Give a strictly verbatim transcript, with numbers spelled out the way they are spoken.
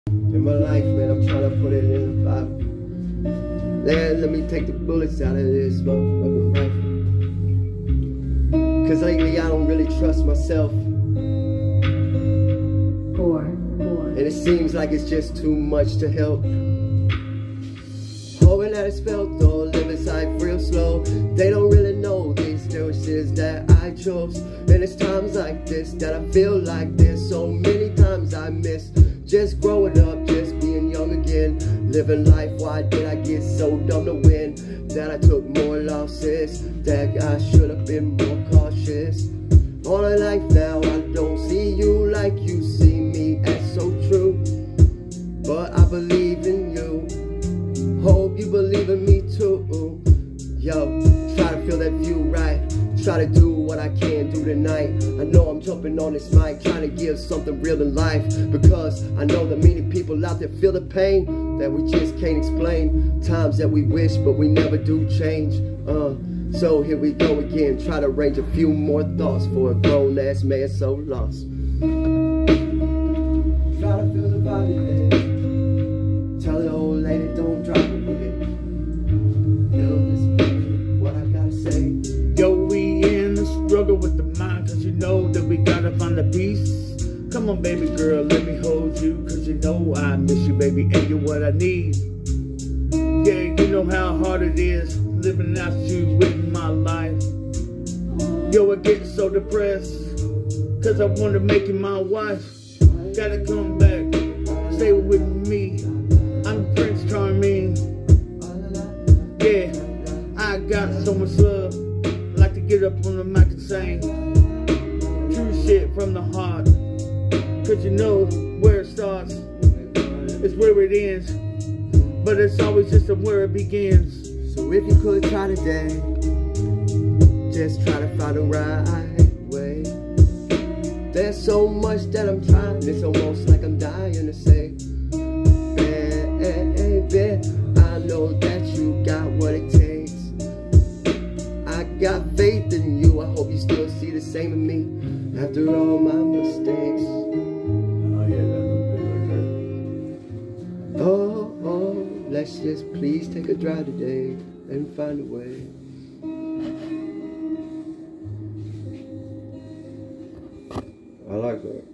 in my life, man. I'm trying to put it in the Bible. Man, let me take the bullets out of this motherfucking rifle. Cause lately I don't really trust myself. Four, four. And it seems like it's just too much to help. Hoping that it's felt though, living life real slow. They don't really know these differences that I chose. And it's times like this that I feel like this. So many times I miss just growing up, just being young again. Living life, why did I get so dumb to win? That I took more losses, that I should have been more cautious. All in life now, I don't see you like you see me, as so true. But I believe in you, hope you believe in me too. Yo, try to feel that view right, try to do what I can do tonight. I know I'm jumping on this mic, trying to give something real in life, because I know that many people out there feel the pain that we just can't explain. Times that we wish, but we never do change. Uh, so here we go again, try to arrange a few more thoughts for a grown-ass man so lost. Try to feel the vibe today. Tell the old lady don't drop it with it. Feel this pain, what I gotta say. Yo, we in the struggle with the mind, cause you know that we gotta find the peace. Come on, baby girl, let me hold you, cause you know I miss you, baby, and you're what I need. Yeah, you know how hard it is living out you in my life. Yo, I get so depressed, cause I wanna make you my wife. Gotta come back, stay with me. I'm Prince Charming. Yeah, I got so much love. I like to get up on the mic and sing true shit from the heart. Cause you know where it starts is where it ends, but it's always just where it begins. So if you could try today, just try to find the right way. There's so much that I'm trying, it's almost like I'm dying to say. Baby, I know that you got what it takes. I got faith in you, I hope you still see the same in me after all my mistakes. Oh yeah, that's Oh, oh, let's just please take a drive today and find a way. I like that.